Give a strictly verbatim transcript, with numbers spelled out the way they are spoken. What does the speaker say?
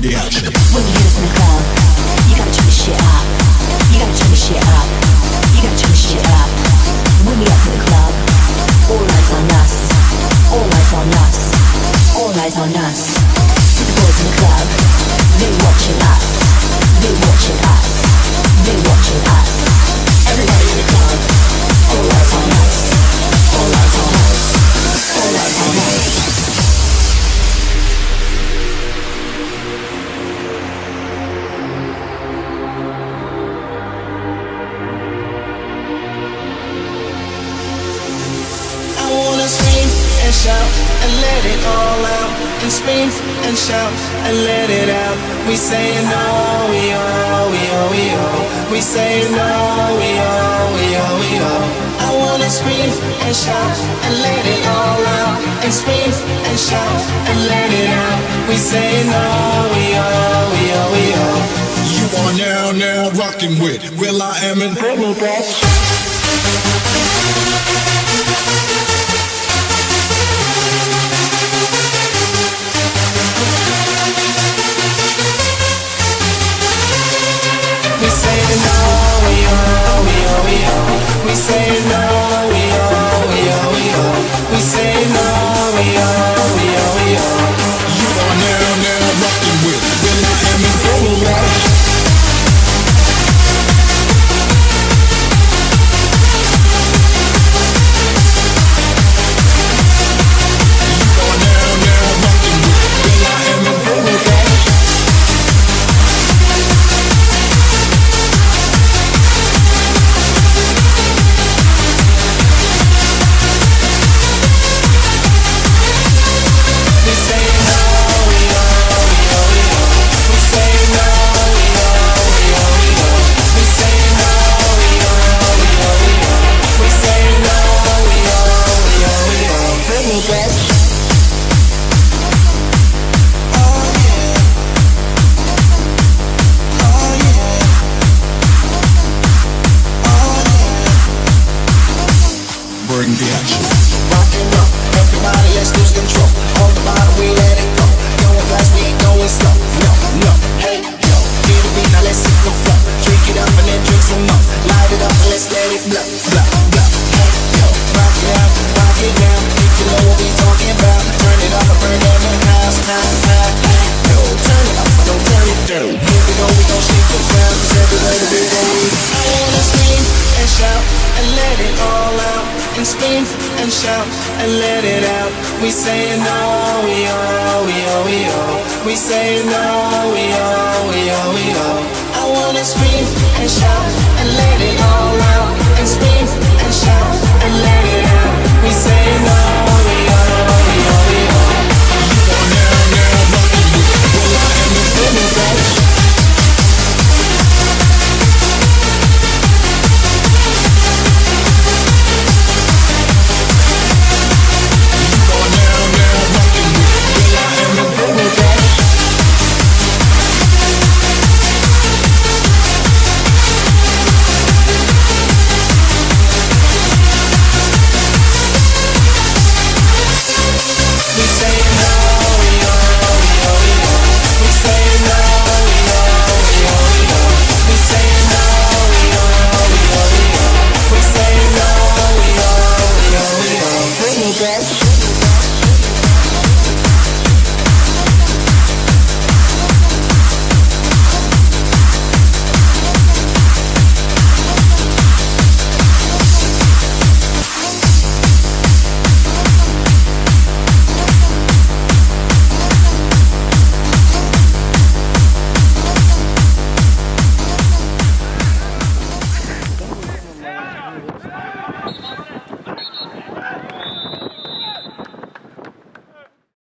the action. When you hear this in the club, you gotta turn the shit up. You gotta turn the shit up. You gotta turn the shit up. When we up to the club, all eyes on us. All eyes on us. All eyes on us. See the boys in the club, they watching us. They watching us. They watching us. Everybody in the club, all eyes on us. All eyes on us. All eyes on us. And shout and let it all out, and scream and shout and let it out. We say no, we oh, we oh, we oh. We say no, we oh, we oh, we oh. I wanna scream and shout and let it all out, and scream and shout and let it out. We say no, we oh, we oh, we oh. You are now, now rocking with Will I Am and Britney, bitch. We say no, we oh, we oh, we oh. We say no, we oh, we oh, we oh. We say no, we oh, we oh, we oh. You are now, now rocking with Will I Am and Britney, bitch. We say no, we oh, we oh, we oh. We say no, we oh, we oh, we oh. I wanna scream and shout and let it all out, and scream and shout and let it out. We say no.